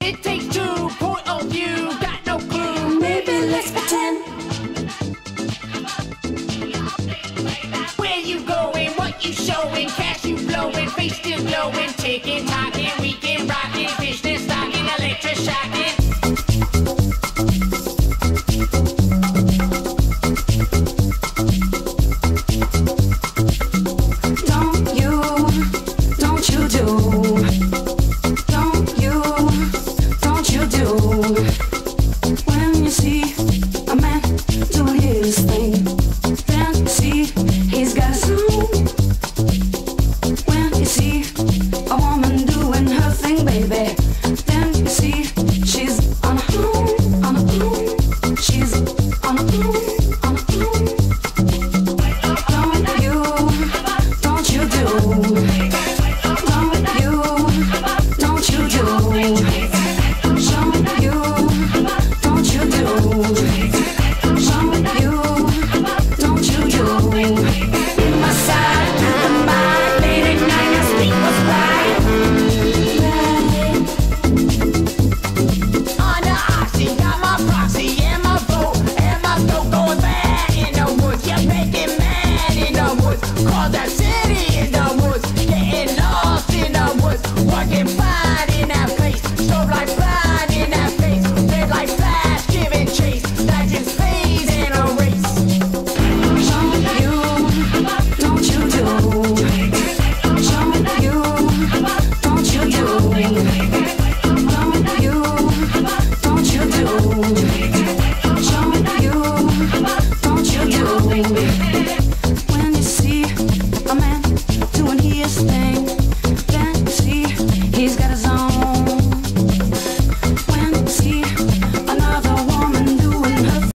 It takes two, point of view, got no clue. Maybe let's pretend. Where you going, what you showing, cash you blowing, face still glowing, ticking time.